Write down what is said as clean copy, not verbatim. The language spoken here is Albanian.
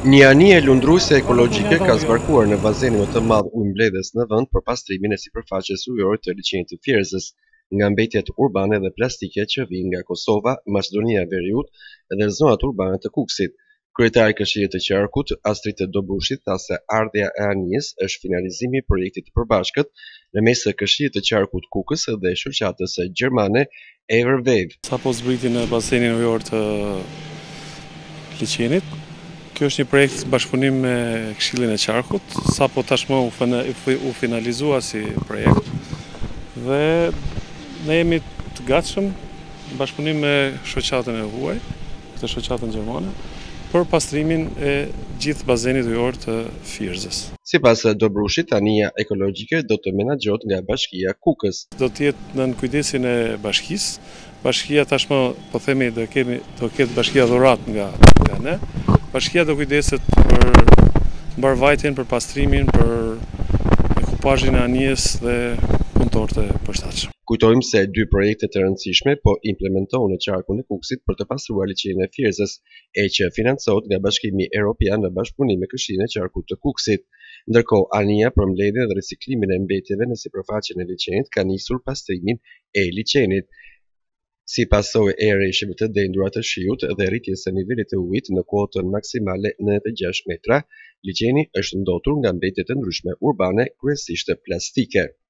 Një anije lundruese ekologjike ka zbarkuar në bazenin më të madh ujëmbledhës në vend për pastrimin e sipërfaqes ujore të liçenit të Fierzës, nga mbetjet urbane dhe plastike që vijnë nga Kosova, Maqedonia e Veriut dhe zonat urbane të Kukësit. Kryetari i Këshillit të Qarkut, Astrid Dobrushi, tha se ardhja e anijes është finalizimi i projektit të përbashkët në mes të Këshillit të Qarkut Kukës dhe shoqatës gjermane Everwave. Sapo zbriti në basenin ujor të liçenit. Kjo është një projekt bashkëpunim me Këshillin e Qarkut, sapo tashmë u finalizua si projekt dhe ne jemi të gatshëm bashkëpunim me shoqatën e huaj, këtë shoqatën gjermane, për pastrimin e gjithë bazenit ujor të Fierzës. Sipas Dobrushit, anija ekologjike do të menaxhohet nga Bashkia Kukës. Do të jetë në kujdesin e bashkisë. Bashkia tashmë po themi do ketë bashkia dhurat nga ne. Bashkia do kujdeset për mbarvajtjen, për pastrimin, për ekipazhin e anijes dhe punëtorët e përshtatshëm. Kujtojmë se dy projekte të rëndësishme po implementohen në qarkun e Kukësit për të pastruar liçenin e Fierzës, e që financohet nga Bashkimi Evropian në bashkëpunim me Këshillin e Qarkut të Kukësit. Ndërkohë, anija për mbledhjen dhe riciklimin e mbetjeve në sipërfaqen e liçenit ka nisur pastrimin e liçenit. Si pasojë e rreshjeve të dendur të shiut dhe rritjes së nivelit të ujit në kuotën maksimale 96 metra, liçeni është ndotur nga mbetje të ndryshme urbane, kryesisht plastike.